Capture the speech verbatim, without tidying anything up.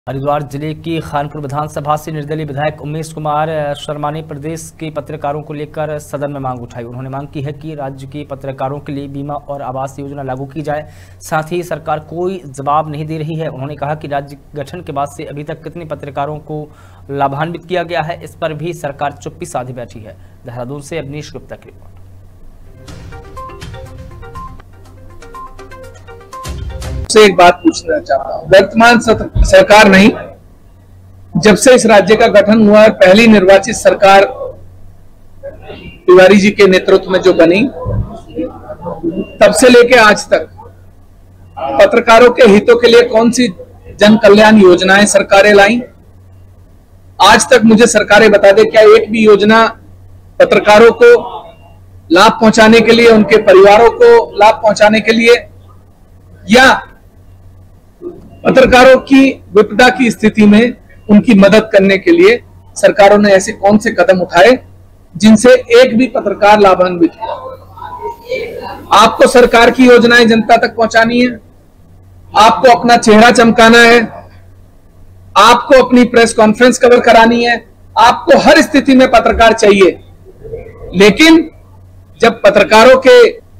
हरिद्वार जिले की खानपुर विधानसभा से निर्दलीय विधायक उमेश कुमार शर्मा ने प्रदेश के पत्रकारों को लेकर सदन में मांग उठाई। उन्होंने मांग की है कि राज्य के पत्रकारों के लिए बीमा और आवास योजना लागू की जाए। साथ ही सरकार कोई जवाब नहीं दे रही है। उन्होंने कहा कि राज्य गठन के बाद से अभी तक कितने पत्रकारों को लाभान्वित किया गया है, इस पर भी सरकार चुप्पी साधे बैठी है। देहरादून से अवनीश गुप्ता की रिपोर्ट। से एक बात पूछना चाहता हूं। वर्तमान सरकार नहीं, जब से इस राज्य का गठन हुआ, पहली निर्वाचित सरकार तिवारी जी के नेतृत्व में जो बनी, तब से लेकर आज तक पत्रकारों के हितों के लिए कौन सी जन कल्याण योजनाएं सरकारें लाई, आज तक मुझे सरकारें बता दे। क्या एक भी योजना पत्रकारों को लाभ पहुंचाने के लिए, उनके परिवारों को लाभ पहुंचाने के लिए, या पत्रकारों की विपदा की स्थिति में उनकी मदद करने के लिए सरकारों ने ऐसे कौन से कदम उठाए जिनसे एक भी पत्रकार लाभान्वित हुआ? आपको सरकार की योजनाएं जनता तक पहुंचानी है, आपको अपना चेहरा चमकाना है, आपको अपनी प्रेस कॉन्फ्रेंस कवर करानी है, आपको हर स्थिति में पत्रकार चाहिए। लेकिन जब पत्रकारों के